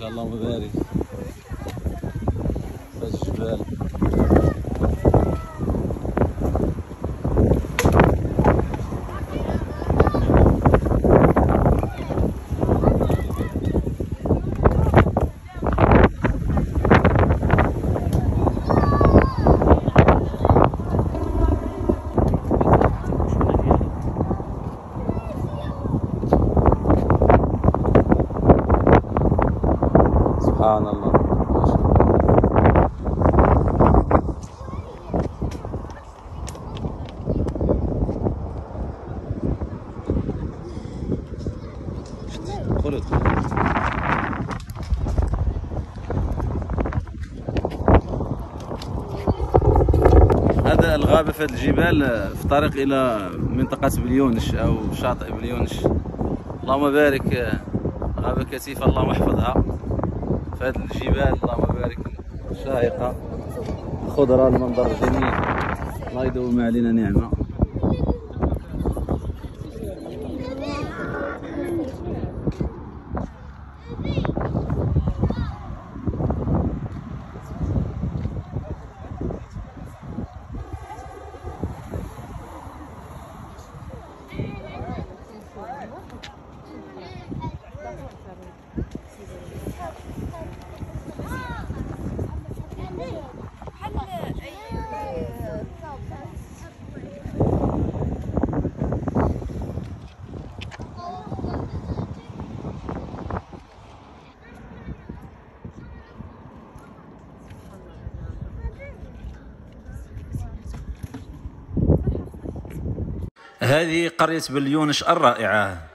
شاء الله مبارك فاش الجبال. سبحان الله ما شاء الله. خلد هذا الغابة في هذه الجبال في الطريق إلى منطقة بليونش أو شاطئ بليونش. اللهم بارك، غابة كثيفة اللهم احفظها في هذه الجبال. اللهم بارك، شاهقة، خضرة، المنظر جميل، الله يدوم علينا نعمة. هذه قرية بليونش الرائعة.